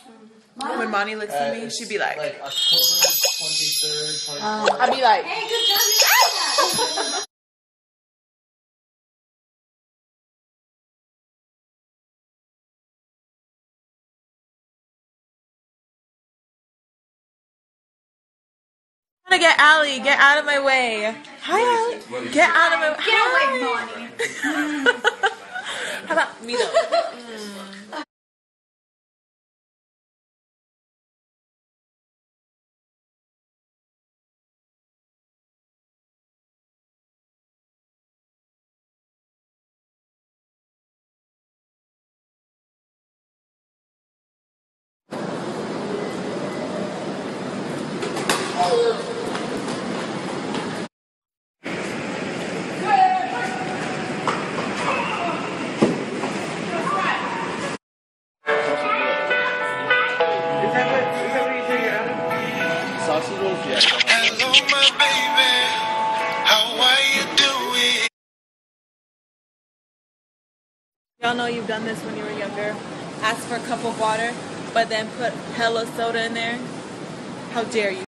When Monty looks at me, she'd be like October 23rd, 24th. I'd be like, Hey, good job, you did that. I'm gonna get Allie, get out of my way. Hi, Allie. Get out of my way. Get away, Monty. How about me though? Sausage rolls, yeah. Hello, my baby. How are you doing? Y'all know you've done this when you were younger. Ask for a cup of water, but then put hella soda in there. How dare you?